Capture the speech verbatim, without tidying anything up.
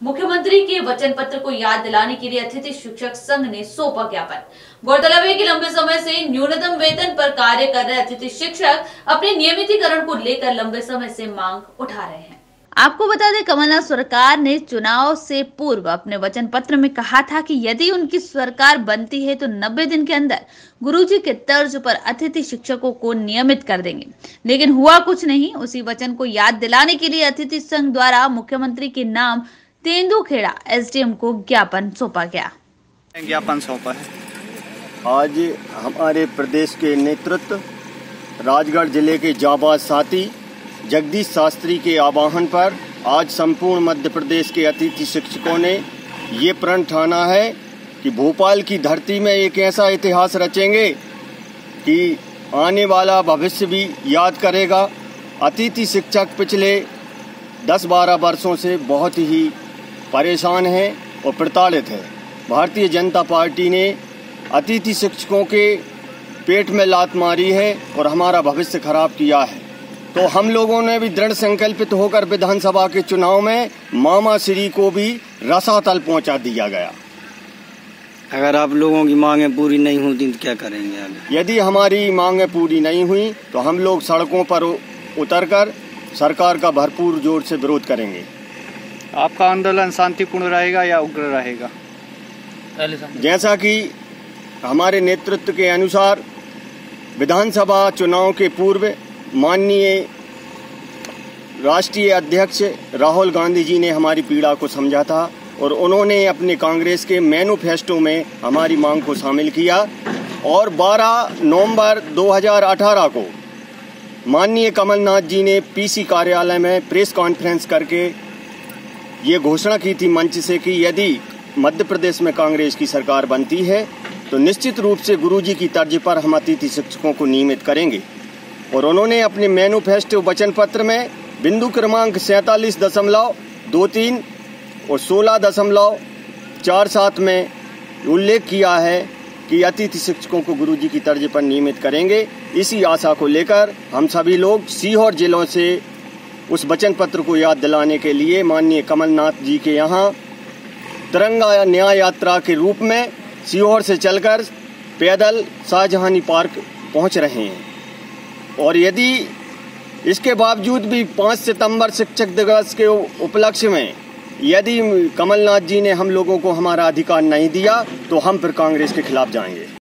मुख्यमंत्री के वचन पत्र को याद दिलाने के लिए अतिथि शिक्षक संघ ने सौंपा ज्ञापन। गौरतलब है कि लंबे समय से न्यूनतम वेतन पर कार्य कर रहे अतिथि शिक्षक अपने नियमितीकरण को लेकर लंबे समय से मांग उठा रहे हैं। आपको बता दें, कमलनाथ सरकार ने चुनाव से पूर्व अपने वचन पत्र में कहा था कि यदि उनकी सरकार बनती है तो नब्बे दिन के अंदर गुरुजी के तर्ज पर अतिथि शिक्षकों को नियमित कर देंगे, लेकिन हुआ कुछ नहीं। उसी वचन को याद दिलाने के लिए अतिथि संघ द्वारा मुख्यमंत्री के नाम तेंदुखेड़ा एसडीएम को ज्ञापन सौंपा गया। ज्ञापन सौंपा है। आज हमारे प्रदेश के नेतृत्व राजगढ़ जिले के जाबाज साथी जगदीश शास्त्री के आह्वान पर आज संपूर्ण मध्य प्रदेश के अतिथि शिक्षकों ने ये प्रण ठाना है कि भोपाल की धरती में एक ऐसा इतिहास रचेंगे कि आने वाला भविष्य भी याद करेगा। अतिथि शिक्षक पिछले दस बारह वर्षों से बहुत ही परेशान हैं और प्रताड़ित है। भारतीय जनता पार्टी ने अतिथि शिक्षकों के पेट में लात मारी है और हमारा भविष्य खराब किया है। तो हम लोगों ने भी दृढ़ संकल्पित होकर विधानसभा के चुनाव में मामा श्री को भी रसातल पहुंचा दिया गया। अगर आप लोगों की मांगें पूरी नहीं होती तो क्या करेंगे आगे? यदि हमारी मांगें पूरी नहीं हुई तो हम लोग सड़कों पर उतरकर सरकार का भरपूर जोर से विरोध करेंगे। आपका आंदोलन शांतिपूर्ण रहेगा या उग्र रहेगा? जैसा कि हमारे नेतृत्व के अनुसार विधानसभा चुनाव के पूर्व माननीय राष्ट्रीय अध्यक्ष राहुल गांधी जी ने हमारी पीड़ा को समझा था और उन्होंने अपने कांग्रेस के मैनिफेस्टो में हमारी मांग को शामिल किया और बारह नवंबर दो हज़ार अठारह को माननीय कमलनाथ जी ने पीसी कार्यालय में प्रेस कॉन्फ्रेंस करके ये घोषणा की थी मंच से कि यदि मध्य प्रदेश में कांग्रेस की सरकार बनती है तो निश्चित रूप से गुरुजी की तर्ज पर हम अतिथि शिक्षकों को नियमित करेंगे। और उन्होंने अपने मैनिफेस्टो वचन पत्र में बिंदु क्रमांक सैंतालीस दशमलव दो तीन और सोलह दशमलव चार सात में उल्लेख किया है कि अतिथि शिक्षकों को गुरुजी की तर्ज पर नियमित करेंगे। इसी आशा को लेकर हम सभी लोग सीहोर जिलों से उस वचन पत्र को याद दिलाने के लिए माननीय कमलनाथ जी के यहाँ तिरंगा न्याय यात्रा के रूप में सीहोर से चलकर पैदल शाहजहानी पार्क पहुँच रहे हैं। और यदि इसके बावजूद भी पाँच सितंबर शिक्षक दिवस के उपलक्ष्य में यदि कमलनाथ जी ने हम लोगों को हमारा अधिकार नहीं दिया तो हम फिर कांग्रेस के खिलाफ जाएंगे।